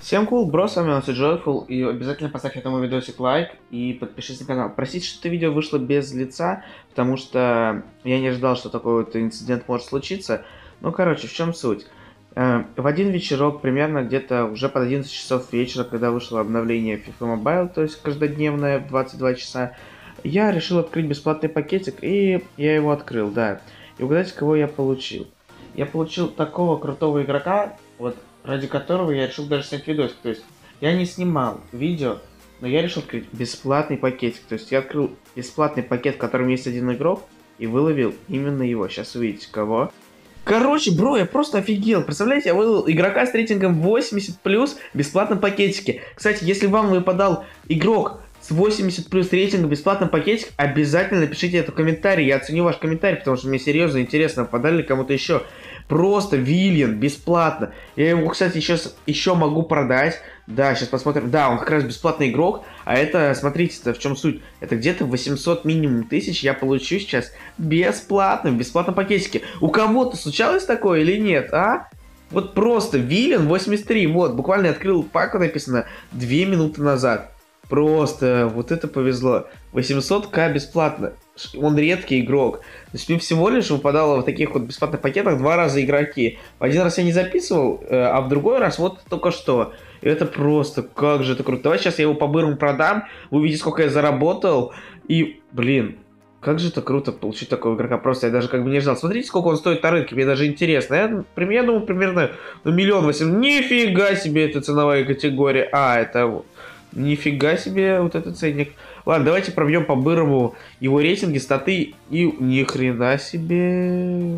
Всем кул, бро, с вами Joyful, и обязательно поставь этому видосик лайк и подпишись на канал. Простите, что это видео вышло без лица, потому что я не ожидал, что такой вот инцидент может случиться. Ну, короче, в чем суть? В один вечерок, примерно где-то уже под 11 часов вечера, когда вышло обновление FIFA Mobile, то есть каждодневное в 22 часа, я решил открыть бесплатный пакетик, и я его открыл, да. И угадайте, кого я получил. Я получил такого крутого игрока, вот, ради которого я решил даже снять видосик. То есть я не снимал видео, но я решил открыть бесплатный пакетик. То есть я открыл бесплатный пакет, в котором есть один игрок, и выловил именно его. Сейчас увидите, кого. Короче, бро, я просто офигел. Представляете, я выловил игрока с рейтингом 80+, в бесплатном пакетике. Кстати, если вам выпадал игрок с 80+ рейтингом в бесплатном пакетике, обязательно напишите это в комментарии. Я оценю ваш комментарий, потому что мне серьезно интересно, попадали ли кому-то еще. Просто Виллиан, бесплатно. Я его, кстати, сейчас еще могу продать. Да, сейчас посмотрим. Да, он как раз бесплатный игрок. А это, смотрите-то, в чем суть. Это где-то 800 минимум тысяч я получу сейчас бесплатно, в бесплатном пакетике. У кого-то случалось такое или нет, а? Вот просто Виллиан 83. Вот, буквально открыл пак, написано 2 минуты назад. Просто, вот это повезло. 800к бесплатно. Он редкий игрок. То есть мне всего лишь выпадало в таких вот бесплатных пакетах 2 раза игроки. В один раз я не записывал, а в другой раз вот только что. И это просто, как же это круто. Давай сейчас я его по-бырому продам. Вы увидите, сколько я заработал. И, блин, как же это круто получить такого игрока. Просто я даже как бы не ждал. Смотрите, сколько он стоит на рынке. Мне даже интересно. Я думаю, примерно 1 800 000. Нифига себе, это ценовая категория. А, это... Нифига себе вот этот ценник. Ладно, давайте пробьем по-бырому его рейтинги, статы. И ни хрена себе.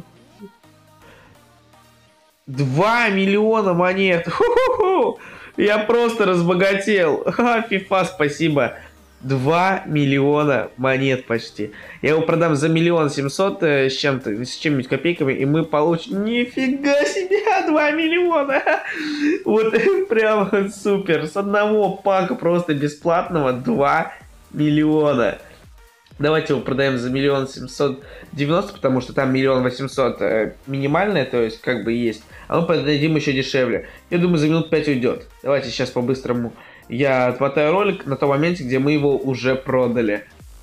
2 миллиона монет. Ху-ху-ху. Я просто разбогател. Ха, FIFA, спасибо. 2 миллиона монет почти. Я его продам за 1 700 000 с чем-то, с чем-нибудь копейками, и мы получим... Нифига себе, 2 миллиона! Вот прям супер. С одного пака просто бесплатного 2 миллиона. Давайте его продаем за 1 790 000, потому что там 1 800 000 минимальное, то есть как бы есть. А мы продадим еще дешевле. Я думаю, за минут 5 уйдет. Давайте сейчас по-быстрому я отмотаю ролик на том моменте, где мы его уже продали.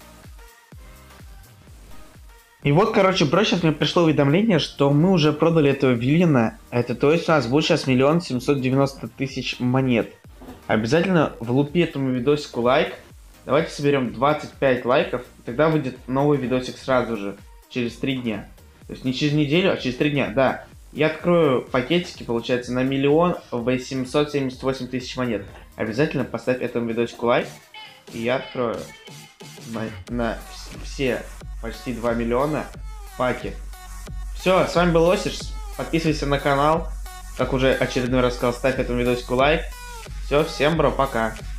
И вот, короче, бро, сейчас мне пришло уведомление, что мы уже продали этого Виллиана. Это то есть у нас будет сейчас 1 790 000 монет. Обязательно влупи этому видосику лайк. Давайте соберем 25 лайков. Тогда выйдет новый видосик сразу же. Через 3 дня. То есть не через неделю, а через 3 дня, да. Я открою пакетики, получается, на 1 878 000 монет. Обязательно поставь этому видосику лайк. И я открою на все почти 2 миллиона паки. Все, с вами был Осиш. Подписывайся на канал. Как уже очередной раз сказал, ставь этому видосику лайк. Все, всем, бро, пока.